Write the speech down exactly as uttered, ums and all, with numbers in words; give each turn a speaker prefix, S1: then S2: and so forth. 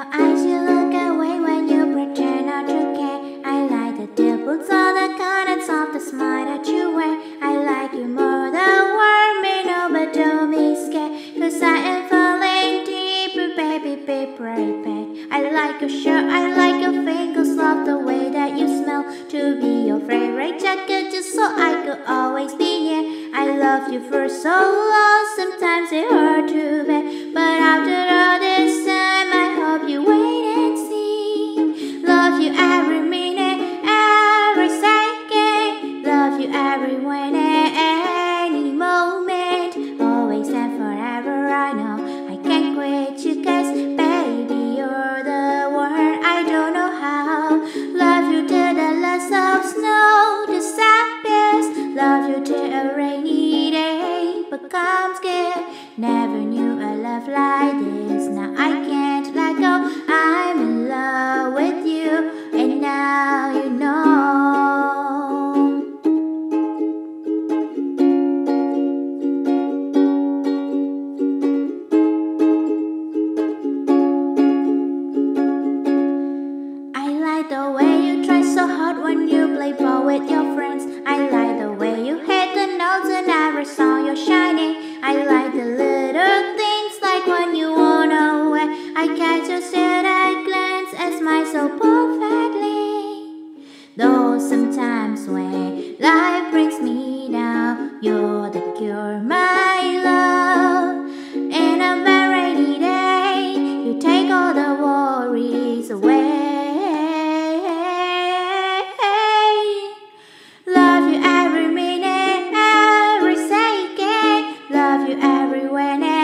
S1: your eyes, you look away when you pretend not to care. I like the dimples on the corners of the smile that you wear. I like you more than one minute, but don't be scared, cause I am falling deeper, baby, be prepared. I like your shirt, I like your fingers, love the way that you smell. To be your favorite jacket, just so I could always be near. I love you for so long, sometimes it hurt to bear, but after all this time, I hope you wait and see. Love you every minute, every second. Love you every minute, any moment. Always and forever, I know I can't quit you, cause baby, you're the one. I don't know how. Love you till the last of snow disappears. Love you till a rainy day becomes good. Never knew a love like this. Now I can't let go. I'm in love with you, and now you know. I like the way you try so hard when you play ball with your friends. I like the way you hit the notes in every song you're shining. I like the little things like when you wanna away. I catch your stare at glance and smile so perfectly. Though sometimes when life brings me down, you're the cure, my love. In a bad rainy day, you take all the worries away. Love you every minute, every second. Love you everywhere.